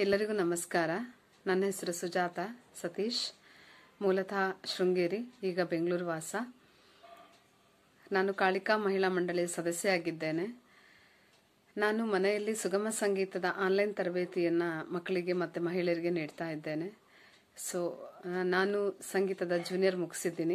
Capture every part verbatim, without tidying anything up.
ಎಲ್ಲರಿಗೂ ನಮಸ್ಕಾರ. ನನ್ನ ಹೆಸರು ಸುಜಾತ ಸತೀಶ್. ಮೂಲತಃ ಶೃಂಗೇರಿ, ಈಗ ಬೆಂಗಳೂರು ವಾಸ. ನಾನು ಕಾಳಿಕಾ ಮಹಿಳಾ ಮಂಡಳಿ ಸದಸ್ಯೆಯಾಗಿದ್ದೇನೆ. ನಾನು ಮನೆಯಲ್ಲಿ ಸುಗಮ ಸಂಗೀತದ ಆನ್ಲೈನ್ ತರಬೇತಿಯನ್ನು ಮಕ್ಕಳಿಗೆ ಮತ್ತು ಮಹಿಳೆಯರಿಗೆ ನೀಡ್ತಾ ಇದ್ದೇನೆ. ಸೊ ನಾನು ಸಂಗೀತದ ಜೂನಿಯರ್ ಮುಗಿಸಿದ್ದೀನಿ.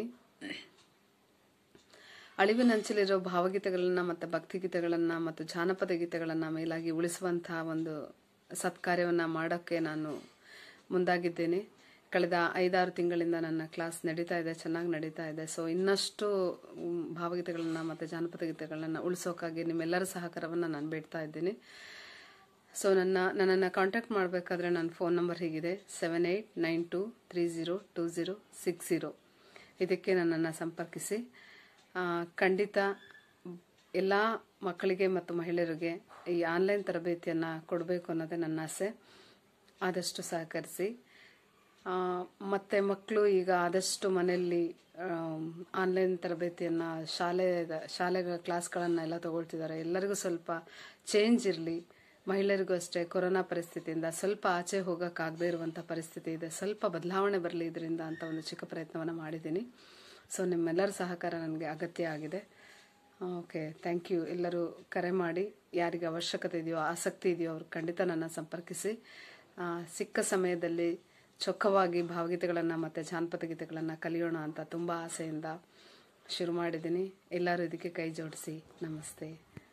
ಅಳಿವಿನಂಚಲಿರೋ ಭಾವಗೀತೆಗಳನ್ನು ಮತ್ತು ಭಕ್ತಿಗೀತೆಗಳನ್ನು ಮತ್ತು ಜಾನಪದ ಗೀತೆಗಳನ್ನು ಮೇಲಾಗಿ ಉಳಿಸುವಂತಹ ಒಂದು ಸತ್ಕಾರ್ಯವನ್ನು ಮಾಡೋಕ್ಕೆ ನಾನು ಮುಂದಾಗಿದ್ದೇನೆ. ಕಳೆದ ಐದಾರು ತಿಂಗಳಿಂದ ನನ್ನ ಕ್ಲಾಸ್ ನಡೀತಾ ಇದೆ, ಚೆನ್ನಾಗಿ ನಡೀತಾ ಇದೆ. ಸೊ ಇನ್ನಷ್ಟು ಭಾವಗೀತೆಗಳನ್ನು ಮತ್ತು ಜಾನಪದ ಗೀತೆಗಳನ್ನು ಉಳಿಸೋಕ್ಕಾಗಿ ನಿಮ್ಮೆಲ್ಲರ ಸಹಕಾರವನ್ನು ನಾನು ಬೇಡ್ತಾ ಇದ್ದೀನಿ. ಸೊ ನನ್ನ ನನ್ನನ್ನು ಕಾಂಟ್ಯಾಕ್ಟ್ ಮಾಡಬೇಕಾದ್ರೆ ನನ್ನ ಫೋನ್ ನಂಬರ್ ಹೀಗಿದೆ: seven eight nine two three zero two zero six zero. ಇದಕ್ಕೆ ನನ್ನನ್ನು ಸಂಪರ್ಕಿಸಿ. ಖಂಡಿತ ಎಲ್ಲ ಮಕ್ಕಳಿಗೆ ಮತ್ತು ಮಹಿಳೆಯರಿಗೆ ಈ ಆನ್ಲೈನ್ ತರಬೇತಿಯನ್ನು ಕೊಡಬೇಕು ಅನ್ನೋದೇ ನನ್ನ ಆಸೆ. ಆದಷ್ಟು ಸಹಕರಿಸಿ. ಮತ್ತು ಮಕ್ಕಳು ಈಗ ಆದಷ್ಟು ಮನೆಯಲ್ಲಿ ಆನ್ಲೈನ್ ತರಬೇತಿಯನ್ನು ಶಾಲೆ ಶಾಲೆಗಳ ಕ್ಲಾಸ್ಗಳನ್ನು ಎಲ್ಲ ತಗೊಳ್ತಿದ್ದಾರೆ. ಎಲ್ಲರಿಗೂ ಸ್ವಲ್ಪ ಚೇಂಜ್ ಇರಲಿ. ಮಹಿಳೆಯರಿಗೂ ಅಷ್ಟೇ ಕೊರೋನಾ ಪರಿಸ್ಥಿತಿಯಿಂದ ಸ್ವಲ್ಪ ಆಚೆ ಹೋಗೋಕ್ಕಾಗದೇ ಇರುವಂಥ ಪರಿಸ್ಥಿತಿ ಇದೆ. ಸ್ವಲ್ಪ ಬದಲಾವಣೆ ಬರಲಿ ಇದರಿಂದ ಅಂತ ಒಂದು ಚಿಕ್ಕ ಪ್ರಯತ್ನವನ್ನು ಮಾಡಿದ್ದೀನಿ. ಸೊ ನಿಮ್ಮೆಲ್ಲರ ಸಹಕಾರ ನನಗೆ ಅಗತ್ಯ ಆಗಿದೆ. Okay, thank you. ಎಲ್ಲರೂ ಕರೆ ಮಾಡಿ, ಯಾರಿಗೆ ಅವಶ್ಯಕತೆ ಇದೆಯೋ, ಆಸಕ್ತಿ ಇದೆಯೋ ಅವ್ರು ಖಂಡಿತ ನನ್ನ ಸಂಪರ್ಕಿಸಿ. ಸಿಕ್ಕ ಸಮಯದಲ್ಲಿ ಚೊಕ್ಕವಾಗಿ ಭಾವಗೀತೆಗಳನ್ನು ಮತ್ತು ಜಾನಪದ ಗೀತೆಗಳನ್ನು ಕಲಿಯೋಣ ಅಂತ ತುಂಬ ಆಸೆಯಿಂದ ಶುರು ಮಾಡಿದ್ದೀನಿ. ಎಲ್ಲರೂ ಇದಕ್ಕೆ ಕೈ ಜೋಡಿಸಿ. ನಮಸ್ತೆ.